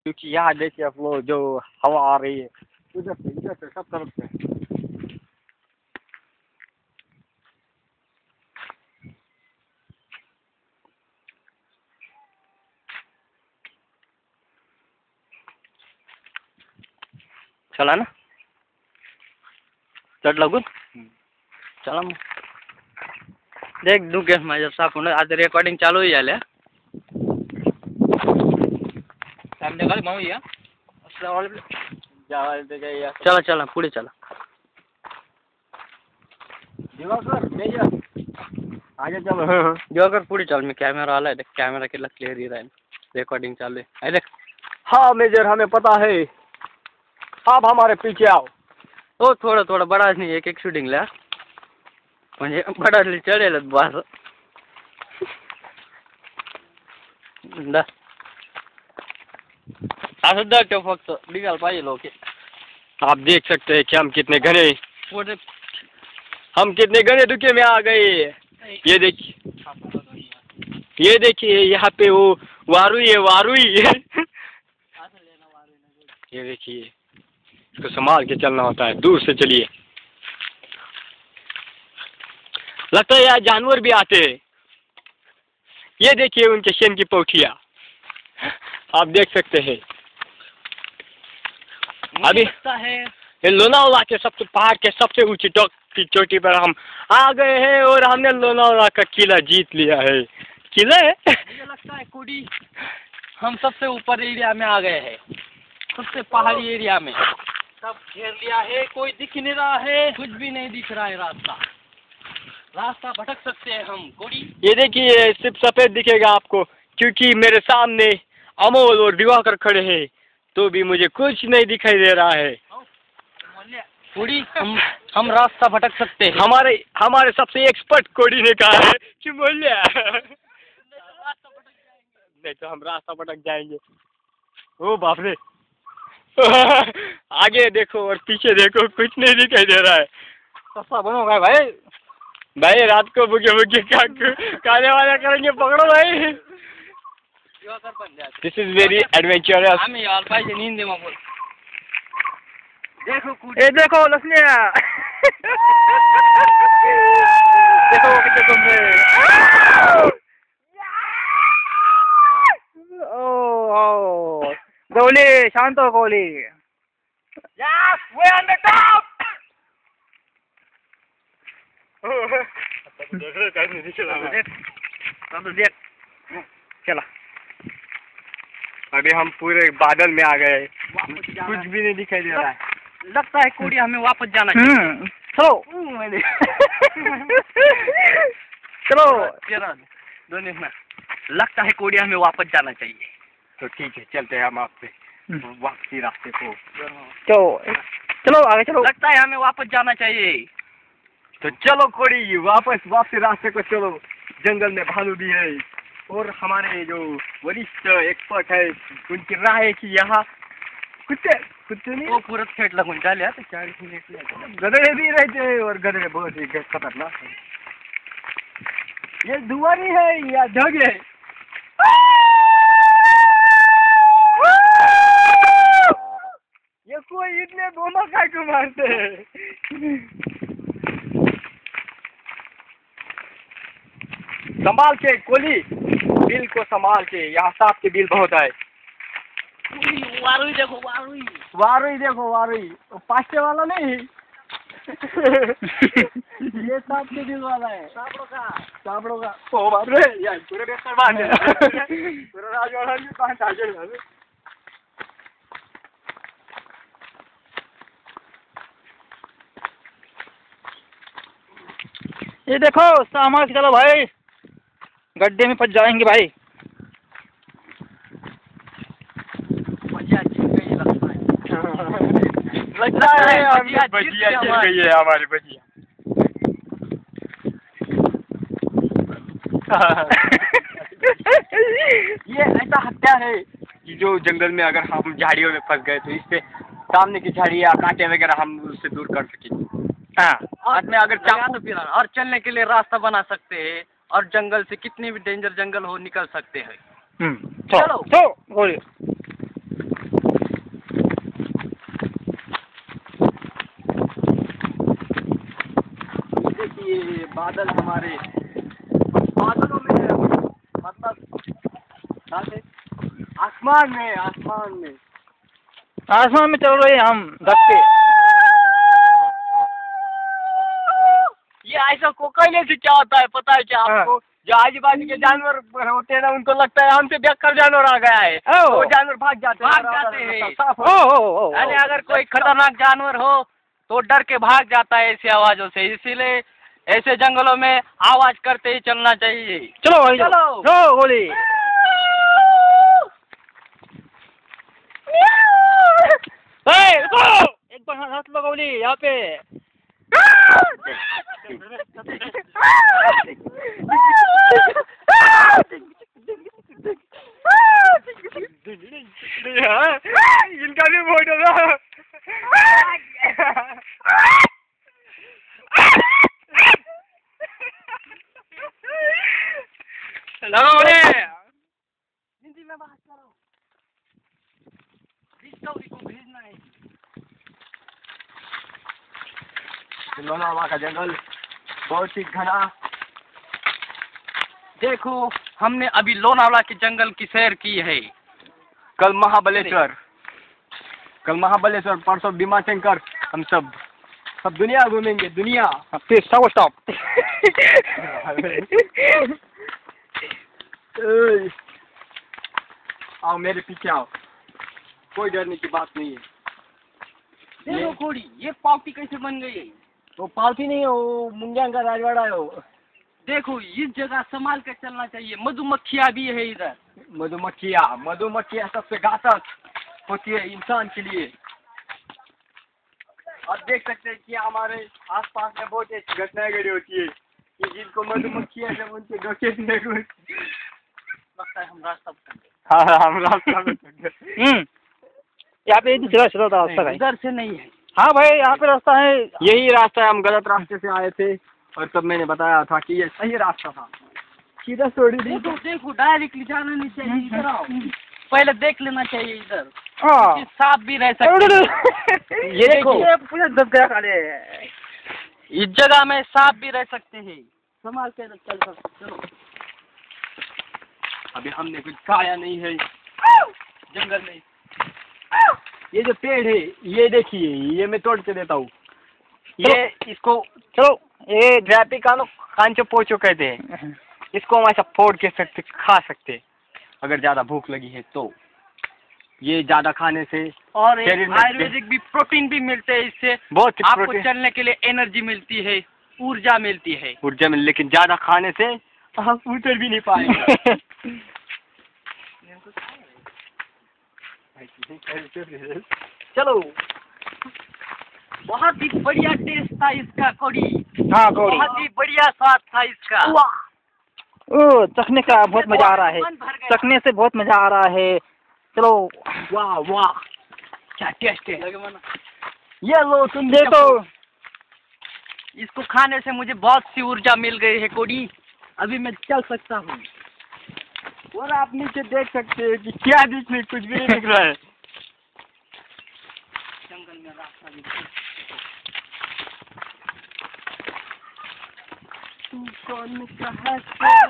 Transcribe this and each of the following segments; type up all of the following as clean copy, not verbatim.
क्योंकि यहाँ देखिए आप वो जो हवा आ रही है इधर से सब तरफ से। चला ना चढ़ लगू चला मग देख दू गॅस माझ्या सापून आज रेकॉर्डिंग चालू ही झाल्या संध्याकाळी माऊ या चला चला पुढे चला दिवाकर मेजर आगे चलो दिवाकर पुढे चल मी कॅमेरा आलाय देख कॅमेरा कितना क्लियर ही रहा है रिकॉर्डिंग चालू है देख। हाँ मेजर हमें पता है आप हमारे पीछे आओ। ओ थोड़ा थोड़ा बड़ा नहीं एक एक शूटिंग ला म्हणजे बड़ा चढेल बस असं फक्त निघाल पाहिजे लोक। आप देख सकते हैं कि हम कितने घने दुखे में आ गए। ये देखिए यहाँ पे वो वारुई है वारुई ये देखिए इसको संभाल के चलना होता है दूर से चलिए। लगता है यहाँ जानवर भी आते हैं। ये देखिए उनके शेन की पौठिया आप देख सकते हैं। अभी है लोनावाला के सबसे पहाड़ के सबसे ऊंची की चोटी पर हम आ गए हैं और हमने लोनावाला का किला जीत लिया है। किला है मुझे लगता है कोडी हम सबसे ऊपर एरिया में आ गए हैं सबसे पहाड़ी एरिया में सब घेर लिया है कोई दिख नहीं रहा है कुछ भी नहीं दिख रहा है रास्ता भटक सकते हैं हम कोडी। ये देखिए सिर्फ सफेद दिखेगा आपको क्योंकि मेरे सामने अमोल और दिवाकर खड़े हैं तो भी मुझे कुछ नहीं दिखाई दे रहा है। कोडी हम रास्ता भटक सकते हैं। हमारे सबसे एक्सपर्ट कोडी ने कहा है कि बोलिए नहीं तो हम रास्ता भटक जाएंगे। ओ बाप रे आगे देखो और पीछे देखो कुछ नहीं दिखाई दे रहा है। सस्ता बनोगा भाई रात को भूखे भूखे खाने वाला करेंगे पकड़ो भाई। This is very adventurous. नींद देखो लक्ष्मिया देखो वो कितने घूम रहे। ओ गौली शांत हो Gauli. Yes, we're on the top. चला अभी हम पूरे बादल में आ गए कुछ भी नहीं दिखाई दे रहा है। लगता है कोडी हमें वापस जाना चाहिए। चलो चलो दोनों में लगता है कोडी हमें वापस जाना चाहिए तो ठीक है चलते हैं हम आपसे वापसी रास्ते को। चलो आगे चलो। लगता है हमें वापस जाना चाहिए तो चलो कोडी वापसी रास्ते को चलो। जंगल में भालू भी है और हमारे जो वरिष्ठ एक्सपर्ट है उनकी राय है कि यहाँ कुत्ते नहीं वो पूरा खेत लगन चाले तो 40 मिनट गधे भी रहते हैं और गधे बहुत ही खतरनाक है। ये दुआरी है या जग है। ये कोई इतने बोमा काय को मारते हैं। संभाल के कोली बिल को संभाल के यहाँ सांप के बिल बहुत है। वारुई देखो वारुई पास्ते वाला नहीं ये सांप के बिल वाला है। सांपड़ों का ओ बाप रे यार पूरे बेकार बांध पूरा राजवाड़ा भी बांध आ गया। ये देखो सामान चलो भाई गड्ढे में फंस जाएंगे भाई। लगता है बजिया चल गई है हमारी बजिया। ये ऐसा हत्या है कि जो जंगल में अगर हम झाड़ियों में फंस गए तो इससे सामने की झाड़ी या कांटे वगैरह हम उससे दूर कर सकेंगे। हाँ में अगर चाहो तो फिर और चलने के लिए रास्ता बना सकते हैं और जंगल से कितनी भी डेंजर जंगल हो निकल सकते हैं। चलो बादल हमारे बादलों में मतलब आसमान में आसमान में चल रहे हैं हम धक के। ये ऐसा कोकैले से क्या होता है पता है क्या आपको? जो आजू बाजू के जानवर होते हैं ना उनको लगता है हमसे बेकार जानवर आ गया है, तो वो जानवर भाग जाते हैं। अरे अगर कोई खतरनाक जानवर हो तो डर के भाग जाता है ऐसी आवाजों से, इसीलिए ऐसे जंगलों में आवाज करते ही चलना चाहिए। चलो भाई चलो गोली। एक बार हाथ लो गोली यहाँ पे। इनका भी वोट होगा। हिंदी में बात करो, डिस्कवरी को भेजना है। लोनावाला का जंगल बहुत ही घना। देखो हमने अभी लोनावाला के जंगल की सैर की है। कल महाबलेश्वर, परसों भीमाशंकर। हम सब दुनिया घूमेंगे, दुनिया। स्टॉप। आओ मेरे पीछे आओ, कोई डरने की बात नहीं है। देखो कोड़ी, ये पार्टी कैसे बन गई है? वो पालती नहीं है, वो मुंगिया का राजवाड़ा है वो। देखो इस जगह संभाल कर चलना चाहिए, मधुमक्खियाँ भी है इधर। मधुमक्खियाँ सबसे घातक होती है इंसान के लिए। आप देख सकते हैं कि हमारे आसपास में बहुत ऐसी घटनाएं घटी होती है कि जिनको मधुमक्खियाँ जब उनके डोके से लगता है हम रास्ता हाँ हम रास्ता यहाँ पे दूसरा रास्ता है, इधर से नहीं है। हाँ भाई यहाँ पे रास्ता है, यही रास्ता है। हम गलत रास्ते से आए थे और तब मैंने बताया था कि ये सही रास्ता था। सीधा छोड़ी। देखो डायरेक्टली जाना नहीं चाहिए, इधर आओ, पहले देख लेना चाहिए इधर। हाँ सांप भी रह सकते। ये देखो इस जगह में सांप भी रह सकते हैं, संभाल के चल। चलो अभी हमने कुछ खाया नहीं है जंगल में। ये जो पेड़ है ये देखिए, ये मैं तोड़ के देता हूँ। ये इसको चलो ये ड्रैपिकानो कांचो पोचो कहते हैं। इसको हम ऐसा फोड़ के खा सकते हैं अगर ज्यादा भूख लगी है तो। ये ज्यादा खाने से और आयुर्वेदिक भी प्रोटीन भी मिलते हैं इससे, बहुत आपको चलने के लिए एनर्जी मिलती है, ऊर्जा मिलती है। लेकिन ज्यादा खाने से आप उतर भी नहीं पाएंगे। चलो बहुत ही बढ़िया टेस्ट था इसका कोड़ी। हाँ कोड़ी, बहुत ही बढ़िया स्वाद था इसका। ओ चखने का बहुत मजा आ रहा है, चखने से बहुत मजा आ रहा है। चलो वाह क्या टेस्ट है। ये लो तुम देखो, इसको खाने से मुझे बहुत सी ऊर्जा मिल गई है कोड़ी, अभी मैं चल सकता हूँ। और आप नीचे देख सकते हैं कि क्या दिख रहा है, कुछ भी नहीं दिख रहा है। जंगल में रास्ता भी तू कौन कहा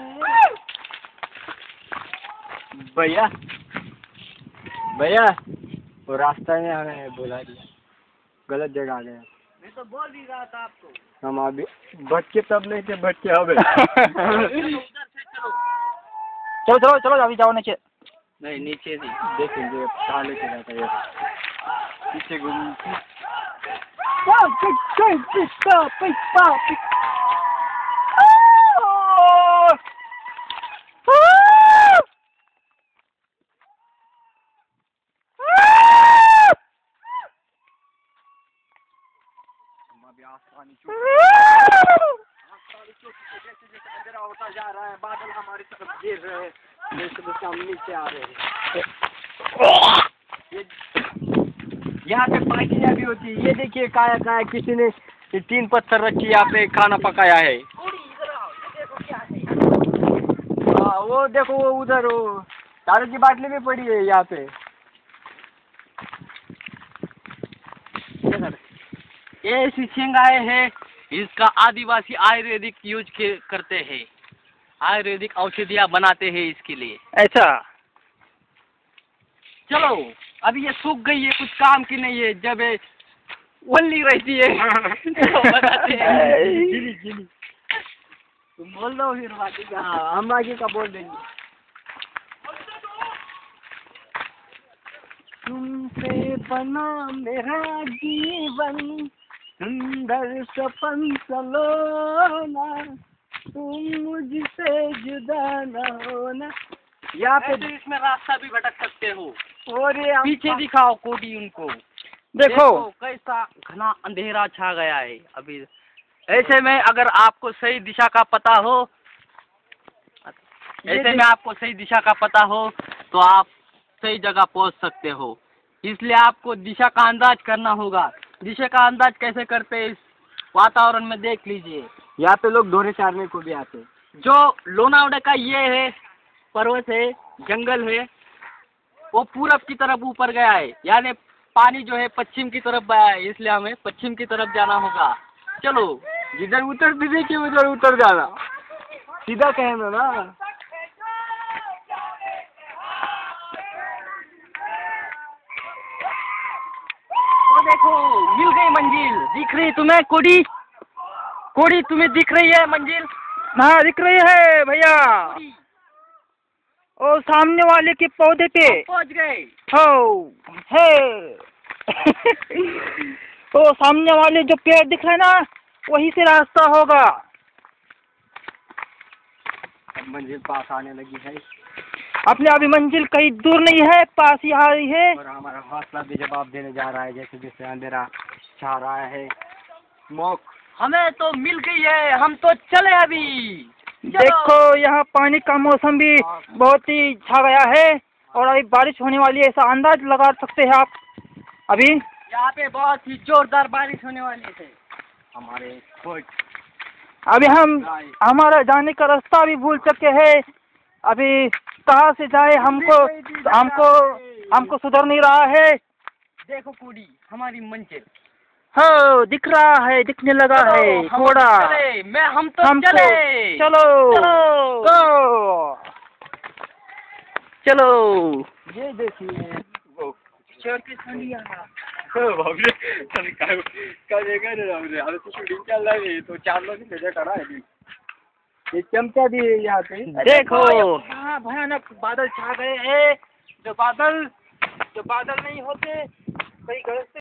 भैया वो रास्ता में हमें बुला दिया, गलत जगह आ गया। मैं तो बोल ही रहा था आपको। हम अभी भटके तब नहीं थे, भटके अब। चलो अभी जाओ नीचे। नहीं नीचे थी, देखेंगे कहाँ लेके जाता है। पीछे घूम अंधेरा होता जा रहा है, बादल हमारी तरफ गिर रहे हैं, हम नीचे आ रहे हैं। यहाँ पे पार्टियाँ भी होती है। ये देखिए काया किसी ने 3 पत्थर रखी यहाँ पे खाना पकाया है। हाँ वो देखो वो उधर वो दारू की बाटली भी पड़ी है यहाँ पे। ये ऐसी सिंगाए हैं इसका आदिवासी आयुर्वेदिक यूज करते हैं, आयुर्वेदिक औषधियाँ बनाते हैं इसके लिए। ऐसा। चलो अभी ये सूख गई है, कुछ काम की नहीं है, जब ये ओनली रहती है तो बताते हैं। तुम बोल दो फिर बाकी का। हम बाकी का बोल देंगे। तुमसे बना मेरा जीवन, सुंदर सपन सलोना, तुम मुझसे जुदा न होना। यहाँ पे ऐसे इसमें रास्ता भी भटक सकते हो। और ये पीछे दिखाओ कोडी उनको। देखो कैसा घना अंधेरा छा गया है अभी। ऐसे में अगर आपको सही दिशा का पता हो, तो आप सही जगह पहुंच सकते हो। इसलिए आपको दिशा का अंदाज करना होगा। दिशा का अंदाज कैसे करते हैं, इस वातावरण में देख लीजिए। यहाँ पे लोग ढोरे चारने को भी आते हैं। जो लोनावड़ा का ये है पर्वत है, जंगल है, वो पूरब की तरफ ऊपर गया है, यानी पानी जो है पश्चिम की तरफ गया है, इसलिए हमें पश्चिम की तरफ जाना होगा। चलो जिधर उतर दीजिए कि उधर उतर जाना, सीधा कहना ना। तो देखो मिल गई मंजिल। दिख रही तुम्हें कोडी? कोडी तुम्हें दिख रही है मंजिल? हाँ दिख रही है भैया। और सामने वाले के पौधे पे पहुंच गए। हो है। तो सामने वाले जो पेड़ दिख रहे हैं ना, वहीं से रास्ता होगा। अब मंजिल पास आने लगी है। अपने अभी मंजिल कहीं दूर नहीं है, पास ही आ रही है। और हमारा हौसला भी जवाब देने जा रहा है, जैसे जैसे अंधेरा छा रहा है। स्मोक हमें तो मिल गई है, हम तो चले अभी। देखो यहाँ पानी का मौसम भी बहुत ही छा गया है और अभी बारिश होने वाली है, ऐसा अंदाज लगा सकते हैं आप। अभी यहाँ पे बहुत ही जोरदार बारिश होने वाली है। हमारे अभी हम हमारा जाने का रास्ता भी भूल चुके हैं। अभी कहाँ से जाए, हमको हमको हमको सुधर नहीं रहा है। देखो कोडी हमारी मंजिल हो दिख रहा है, दिखने लगा है थोड़ा। हम तो चले। चलो चलो ये देखिए ये चमचा भी है यहाँ पे। देखो भयानक बादल छा गए हैं। जो बादल नहीं होते कई घर से